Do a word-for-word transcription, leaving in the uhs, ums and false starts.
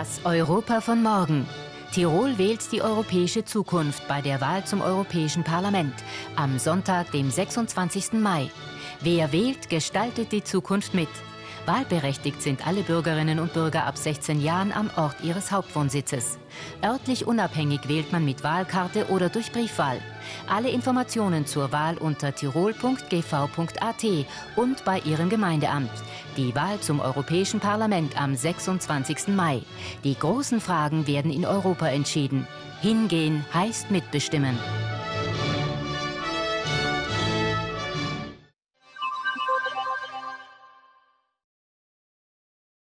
Das Europa von morgen. Tirol wählt die europäische Zukunft bei der Wahl zum Europäischen Parlament am Sonntag, dem sechsundzwanzigsten Mai. Wer wählt, gestaltet die Zukunft mit. Wahlberechtigt sind alle Bürgerinnen und Bürger ab sechzehn Jahren am Ort ihres Hauptwohnsitzes. Örtlich unabhängig wählt man mit Wahlkarte oder durch Briefwahl. Alle Informationen zur Wahl unter tirol punkt g v punkt a t und bei Ihrem Gemeindeamt. Die Wahl zum Europäischen Parlament am sechsundzwanzigsten Mai. Die großen Fragen werden in Europa entschieden. Hingehen heißt mitbestimmen.